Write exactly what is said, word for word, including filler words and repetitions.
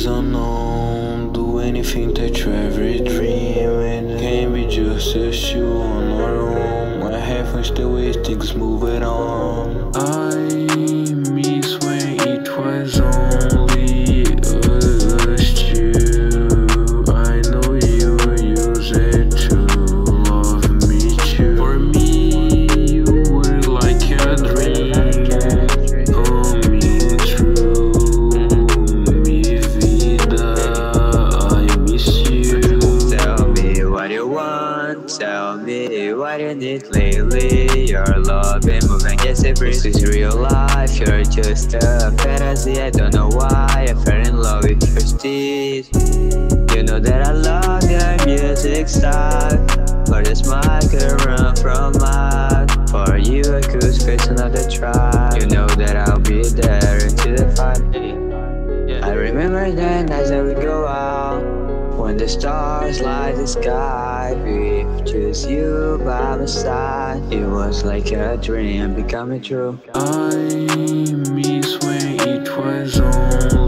unknown. Do anything, touch every dream. It can be just us two on our own. I haven't stay with things, move it on. I miss when it was only us two. I know you use it to love me too. For me, you were like a dream. Coming true, mi vida, I miss you. Tell me what you want, tell me what you need lately. Your love and moving gets it free. This is real life, you're just a fantasy. I don't know why I fell in love with your steez. You know that I love your music style. For the smile could run from mine. For you I could face another try. You know that I'll be there until the fight. I remember the nights that we go out, when the stars light the sky, with just you by my side. It was like a dream becoming true. I miss when it was only